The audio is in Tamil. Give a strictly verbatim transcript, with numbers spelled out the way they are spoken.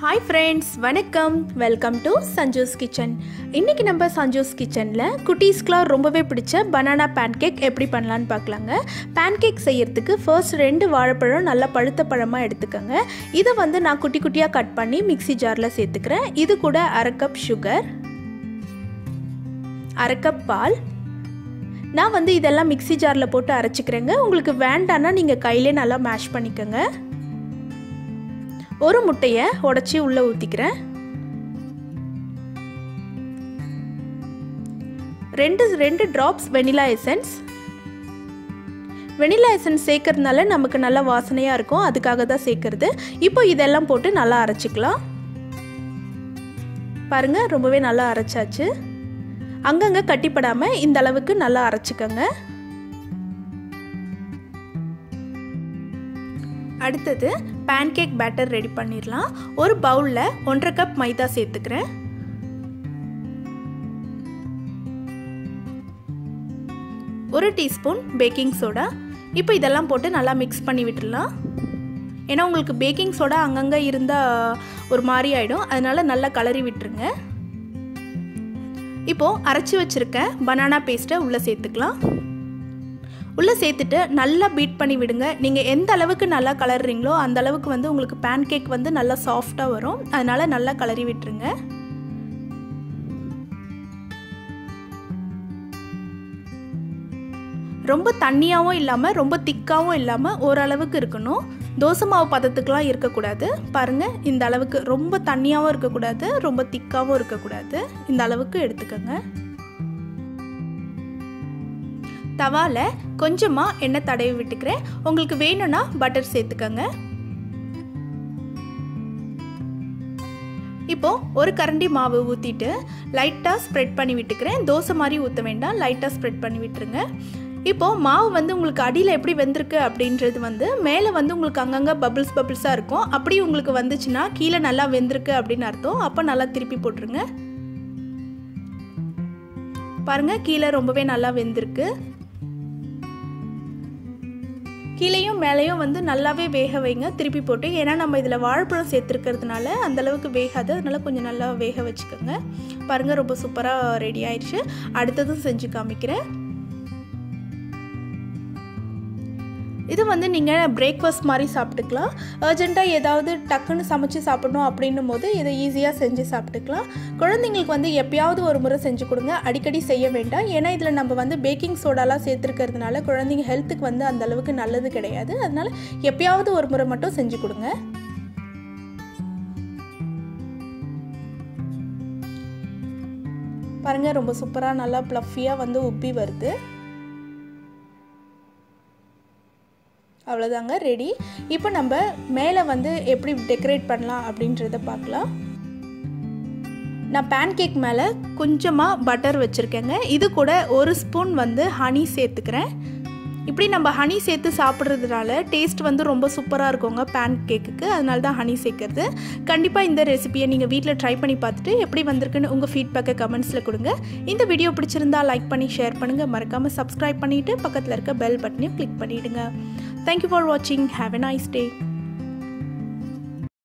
Hi friends, வணக்கம். Welcome to Sanju's kitchen. இன்னைக்கு நம்ம சஞ்சூஸ் கிச்சன்ல குட்டீஸ்க்குலாம் ரொம்பவே பிடிச்ச பனானா pancake எப்படி பண்ணலாம்னு பார்க்கலாங்க. pancake செய்யிறதுக்கு ஃபர்ஸ்ட் ரெண்டு வாழைப்பழம் நல்ல பழுத்த பழமா எடுத்துக்கங்க. இத வந்து நான் குட்டி குட்டியா கட் பண்ணி மிக்ஸி ஜார்ல சேர்த்துக்கிறேன். இது கூட அரை கப் சுகர், அரை கப் பால். நான் வந்து இதெல்லாம் மிக்ஸி ஜார்ல போட்டு அரைச்சிக்கிறேங்க. உங்களுக்கு வேண்டாம்னா நீங்க கையிலே நல்லா மேஷ் பண்ணிக்கங்க. ஒரு முட்டையை உடைச்சி உள்ள ஊத்திக்கிறேன். ரெண்டு ரெண்டு drops vanilla essence. Vanilla essence சேர்க்கறதுனால நமக்கு நல்ல வாசனையா இருக்கும், அதுக்காக தான் சேர்க்கிறது. இப்போ இதெல்லாம் போட்டு நல்லா அரைச்சிக்கலாம். பாருங்க, ரொம்பவே நல்லா அரைச்சாச்சு. அங்கங்க கட்டிப்படாம இந்த அளவுக்கு நல்லா அரைச்சிக்கங்க. அடுத்தது pancake பேட்டர் ரெடி பண்ணிடலாம். ஒரு பவுலில் ஒன்றரை கப் மைதா சேர்த்துக்கிறேன். ஒரு டீஸ்பூன் பேக்கிங் சோடா. இப்போ இதெல்லாம் போட்டு நல்லா மிக்ஸ் பண்ணி விட்டுடலாம். ஏன்னா உங்களுக்கு பேக்கிங் சோடா அங்கங்கே இருந்தால் ஒரு மாதிரி ஆகிடும், அதனால நல்லா கலரி விட்டுருங்க. இப்போது அரைச்சி வச்சுருக்க பனானா பேஸ்ட்டை உள்ளே சேர்த்துக்கலாம். உள்ளே சேர்த்துட்டு நல்லா பீட் பண்ணி விடுங்க. நீங்கள் எந்த அளவுக்கு நல்லா கலர்றீங்களோ அந்த அளவுக்கு வந்து உங்களுக்கு பேன்கேக் வந்து நல்லா சாஃப்டாக வரும், அதனால் நல்லா கலரி விட்டுருங்க. ரொம்ப தண்ணியாகவும் இல்லாமல் ரொம்ப திக்காகவும் இல்லாமல் ஓரளவுக்கு இருக்கணும். தோசை மாவு பதத்துக்கெலாம் இருக்கக்கூடாது. பாருங்கள், இந்த அளவுக்கு ரொம்ப தண்ணியாகவும் இருக்கக்கூடாது, ரொம்ப திக்காகவும் இருக்கக்கூடாது. இந்த அளவுக்கு எடுத்துக்கோங்க. தவாவில் கொஞ்சமாக எண்ணெய் தடவி விட்டுக்கிறேன். உங்களுக்கு வேணும்னா பட்டர் சேர்த்துக்கங்க. இப்போது ஒரு கரண்டி மாவு ஊற்றிட்டு லைட்டாக ஸ்ப்ரெட் பண்ணி விட்டுக்கிறேன். தோசை மாதிரி ஊற்ற வேண்டாம், லைட்டாக ஸ்ப்ரெட் பண்ணி விட்டுருங்க. இப்போது மாவு வந்து உங்களுக்கு அடியில் எப்படி வெந்திருக்கு அப்படின்றது வந்து மேலே வந்து உங்களுக்கு அங்கங்கே பபிள்ஸ் பபிள்ஸாக இருக்கும். அப்படி உங்களுக்கு வந்துச்சுன்னா கீழே நல்லா வெந்திருக்கு அப்படின்னு அர்த்தம். அப்போ நல்லா திருப்பி போட்டுருங்க. பாருங்கள், கீழே ரொம்பவே நல்லா வெந்திருக்கு. கீழேயும் மேலேயும் வந்து நல்லாவே வேக வைங்க திருப்பி போட்டு. ஏன்னா நம்ம இதில் வாழைப்பழம் சேர்த்துருக்கிறதுனால அந்தளவுக்கு வேகாது, அதனால கொஞ்சம் நல்லா வேக வச்சுக்கோங்க. பாருங்கள், ரொம்ப சூப்பராக ரெடி ஆயிடுச்சு. அடுத்ததும் செஞ்சு காமிக்கிறேன். இது வந்து நீங்கள் பிரேக்ஃபாஸ்ட் மாதிரி சாப்பிட்டுக்கலாம். அர்ஜென்ட்டாக ஏதாவது டக்குன்னு சமைச்சு சாப்பிடணும் அப்படின்னும் போது இதை ஈஸியாக செஞ்சு சாப்பிட்டுக்கலாம். குழந்தைங்களுக்கு வந்து எப்பயாவது ஒரு முறை செஞ்சு கொடுங்க, அடிக்கடி செய்ய வேண்டாம். ஏன்னா இதில் நம்ம வந்து பேக்கிங் சோடாலாம் சேர்த்துருக்கிறதுனால குழந்தைங்க ஹெல்த்துக்கு வந்து அந்த அளவுக்கு நல்லது கிடையாது. அதனால் எப்பயாவது ஒரு முறை மட்டும் செஞ்சு கொடுங்க. பாருங்கள், ரொம்ப சூப்பராக நல்லா ப்ளஃபியாக வந்து உப்பி வருது. அவ்வளோதாங்க, ரெடி. இப்போ நம்ம மேலே வந்து எப்படி டெக்கரேட் பண்ணலாம் அப்படின்றத பார்க்கலாம். நான் பேன்கேக் மேலே கொஞ்சமாக பட்டர் வச்சுருக்கேங்க. இது கூட ஒரு ஸ்பூன் வந்து ஹனி சேர்த்துக்கிறேன். இப்படி நம்ம ஹனி சேர்த்து சாப்பிட்றதுனால டேஸ்ட் வந்து ரொம்ப சூப்பராக இருக்குங்க பேன்கேக்குக்கு, அதனால தான் ஹனி சேர்க்குறது. கண்டிப்பாக இந்த ரெசிபியை நீங்கள் வீட்டில் ட்ரை பண்ணி பார்த்துட்டு எப்படி வந்திருக்குன்னு உங்கள் ஃபீட்பேக்கை கமெண்ட்ஸில் கொடுங்க. இந்த வீடியோ பிடிச்சிருந்தா லைக் பண்ணி ஷேர் பண்ணுங்கள். மறக்காமல் சப்ஸ்கிரைப் பண்ணிவிட்டு பக்கத்தில் இருக்க பெல் பட்டனையும் கிளிக் பண்ணிவிடுங்க. Thank you for watching. Have a nice day.